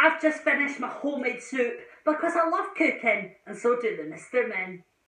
I've just finished my homemade soup because I love cooking, and so do the Mr. Men.